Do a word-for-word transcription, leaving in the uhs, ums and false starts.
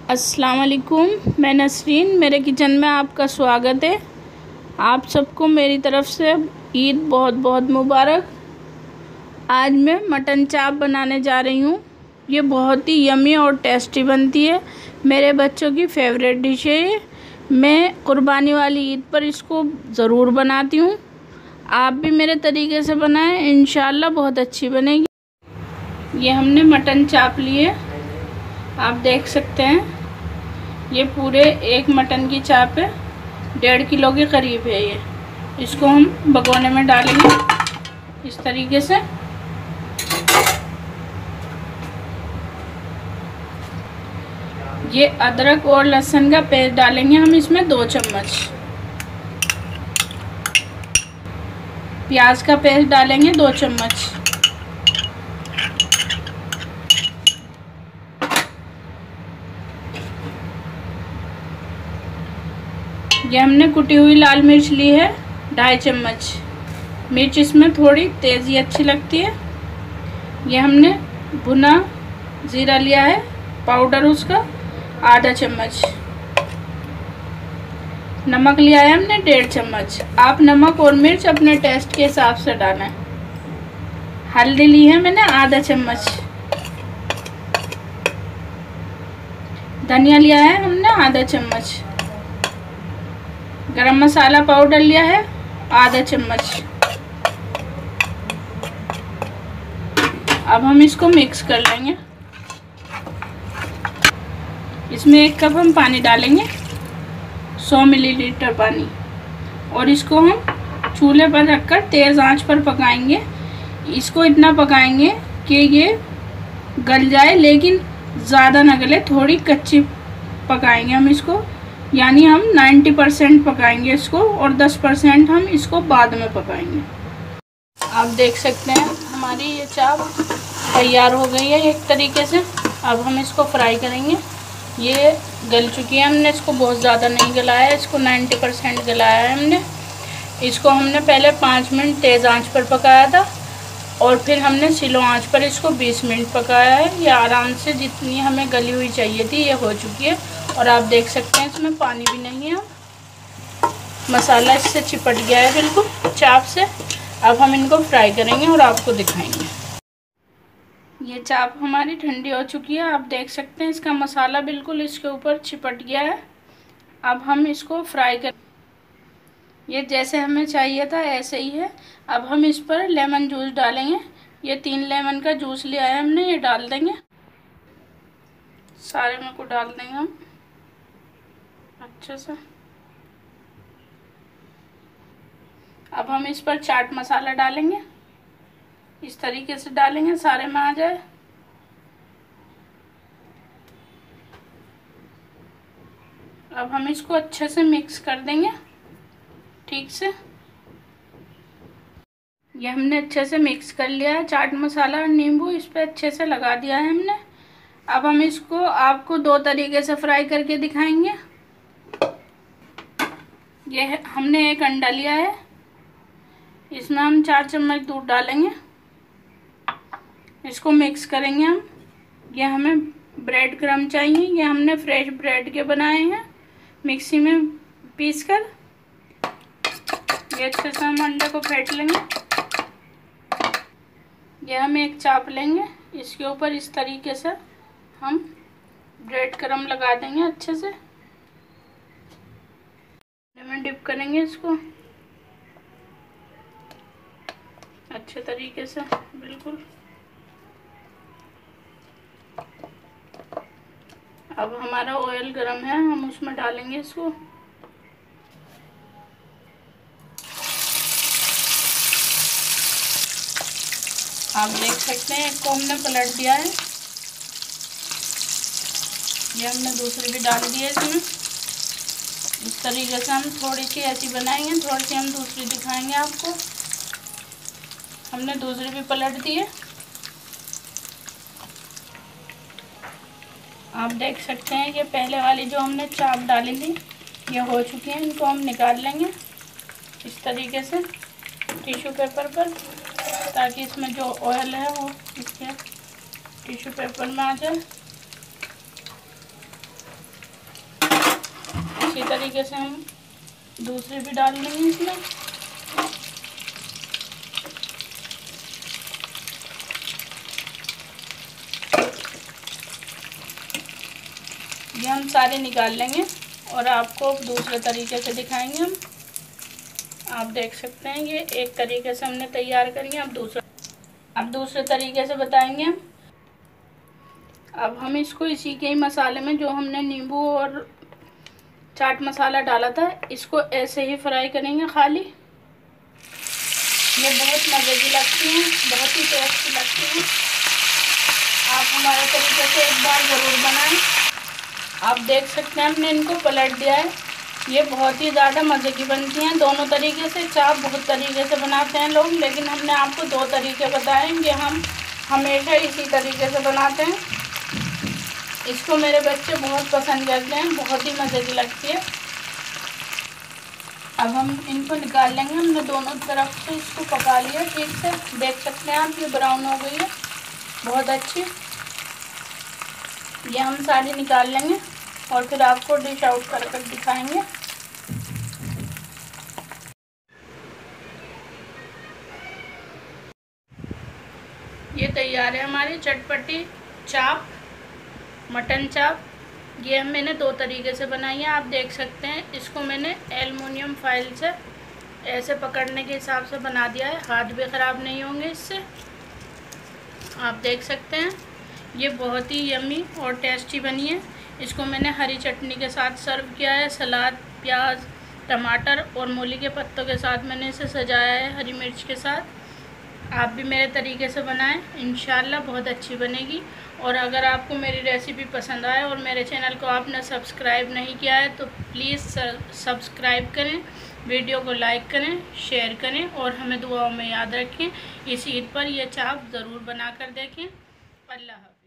अस्सलाम वालेकुम, मैं नसरीन, मेरे किचन में आपका स्वागत है। आप सबको मेरी तरफ़ से ईद बहुत बहुत मुबारक। आज मैं मटन चाप बनाने जा रही हूँ। ये बहुत ही यमी और टेस्टी बनती है। मेरे बच्चों की फेवरेट डिश है ये। मैं कुर्बानी वाली ईद पर इसको ज़रूर बनाती हूँ। आप भी मेरे तरीके से बनाएं, इंशाल्लाह बहुत अच्छी बनेगी। ये हमने मटन चाप लिए, आप देख सकते हैं। ये पूरे एक मटन की चाप है, डेढ़ किलो के करीब है ये। इसको हम भगोने में डालेंगे इस तरीके से। ये अदरक और लहसुन का पेस्ट डालेंगे हम इसमें दो चम्मच। प्याज का पेस्ट डालेंगे दो चम्मच। ये हमने कुटी हुई लाल मिर्च ली है ढाई चम्मच। मिर्च इसमें थोड़ी तेज़ी अच्छी लगती है। ये हमने भुना ज़ीरा लिया है पाउडर, उसका आधा चम्मच। नमक लिया है हमने डेढ़ चम्मच। आप नमक और मिर्च अपने टेस्ट के हिसाब से डालें। हल्दी ली है मैंने आधा चम्मच। धनिया लिया है हमने आधा चम्मच। गरम मसाला पाउडर लिया है आधा चम्मच। अब हम इसको मिक्स कर लेंगे। इसमें एक कप हम पानी डालेंगे, सौ मिलीलीटर पानी, और इसको हम चूल्हे पर रखकर तेज़ आंच पर पकाएंगे। इसको इतना पकाएंगे कि ये गल जाए, लेकिन ज़्यादा ना गले, थोड़ी कच्ची पकाएंगे हम इसको। यानी हम नब्बे परसेंट पकाएंगे इसको और दस परसेंट हम इसको बाद में पकाएंगे। आप देख सकते हैं हमारी ये चाप तैयार हो गई है एक तरीके से। अब हम इसको फ्राई करेंगे। ये गल चुकी है, हमने इसको बहुत ज़्यादा नहीं गलाया, इसको नब्बे परसेंट गलाया है हमने। इसको हमने पहले पाँच मिनट तेज़ आंच पर पकाया था और फिर हमने स्लो आंच पर इसको बीस मिनट पकाया है। ये आराम से जितनी हमें गली हुई चाहिए थी ये हो चुकी है। और आप देख सकते हैं इसमें पानी भी नहीं है, मसाला इससे चिपट गया है बिल्कुल चाप से। अब हम इनको फ्राई करेंगे और आपको दिखाएंगे। ये चाप हमारी ठंडी हो चुकी है, आप देख सकते हैं इसका मसाला बिल्कुल इसके ऊपर चिपट गया है। अब हम इसको फ्राई कर, ये जैसे हमें चाहिए था ऐसे ही है। अब हम इस पर लेमन जूस डालेंगे। ये तीन लेमन का जूस लिया है हमने, ये डाल देंगे सारे में को डाल देंगे हम अच्छे से। अब हम इस पर चाट मसाला डालेंगे, इस तरीके से डालेंगे सारे में आ जाए। अब हम इसको अच्छे से मिक्स कर देंगे ठीक से। ये हमने अच्छे से मिक्स कर लिया है, चाट मसाला और नींबू इस पे अच्छे से लगा दिया है हमने। अब हम इसको आपको दो तरीके से फ्राई करके दिखाएंगे। ये हमने एक अंडा लिया है, इसमें हम चार चम्मच दूध डालेंगे, इसको मिक्स करेंगे हम। ये हमें ब्रेड क्रम चाहिए, ये हमने फ्रेश ब्रेड के बनाए हैं मिक्सी में पीस कर। ये अच्छे से हम अंडे को फेंट लेंगे। ये हम एक चाप लेंगे, इसके ऊपर इस तरीके से हम ब्रेड क्रम लगा देंगे अच्छे से। में डिप करेंगे इसको अच्छे तरीके से बिल्कुल। अब हमारा ऑयल गरम है, हम उसमें डालेंगे इसको। आप देख सकते हैं एक को हमने पलट दिया है, ये हमने दूसरी भी डाल दी है इसमें। इस तरीके से हम थोड़ी सी ऐसी बनाएंगे, थोड़ी सी हम दूसरी दिखाएंगे आपको। हमने दूसरी भी पलट दी है, आप देख सकते हैं। ये पहले वाली जो हमने चाप डाली थी ये हो चुकी है, इनको हम निकाल लेंगे इस तरीके से टिश्यू पेपर पर, ताकि इसमें जो ऑयल है वो इसके टिश्यू पेपर में आ जाए। तरीके से हम दूसरे भी डाल लेंगे इसमें। ये हम सारे निकाल लेंगे और आपको दूसरे तरीके से दिखाएंगे हम। आप देख सकते हैं ये एक तरीके से हमने तैयार करेंगे। अब दूसरा अब दूसरे तरीके से बताएंगे हम। अब हम इसको इसी के ही मसाले में जो हमने नींबू और चाट मसाला डाला था, इसको ऐसे ही फ्राई करेंगे खाली। ये बहुत मज़े की लगती हैं, बहुत ही टेस्टी लगती हैं। आप हमारे तरीके से एक बार ज़रूर बनाएं। आप देख सकते हैं हमने इनको पलट दिया है। ये बहुत ही ज़्यादा मज़े की बनती हैं दोनों तरीके से। चाप बहुत तरीके से बनाते हैं लोग, लेकिन हमने आपको दो तरीके बताए कि हम हमेशा इसी तरीके से बनाते हैं। इसको मेरे बच्चे बहुत पसंद करते हैं, बहुत ही मज़े की लगती है। अब हम इनको निकाल लेंगे। हमने दोनों तरफ से इसको पका लिया ठीक से। देख सकते हैं आप, ये ब्राउन हो गई है बहुत अच्छी। ये हम सारी निकाल लेंगे और फिर आपको डिश आउट कर कर दिखाएंगे। ये तैयार है हमारी चटपटी चाप, मटन चाप। ये मैंने दो तरीके से बनाई है, आप देख सकते हैं। इसको मैंने एल्युमिनियम फाइल से ऐसे पकड़ने के हिसाब से बना दिया है, हाथ भी ख़राब नहीं होंगे इससे। आप देख सकते हैं ये बहुत ही यम्मी और टेस्टी बनी है। इसको मैंने हरी चटनी के साथ सर्व किया है। सलाद, प्याज, टमाटर और मूली के पत्तों के साथ मैंने इसे सजाया है, हरी मिर्च के साथ। आप भी मेरे तरीके से बनाएं, इंशाल्लाह बहुत अच्छी बनेगी। और अगर आपको मेरी रेसिपी पसंद आए और मेरे चैनल को आपने सब्सक्राइब नहीं किया है तो प्लीज़ सब्सक्राइब करें, वीडियो को लाइक करें, शेयर करें और हमें दुआओं में याद रखें। इस ईद पर यह चाप ज़रूर बना कर देखें। अल्लाह हाफ़िज़।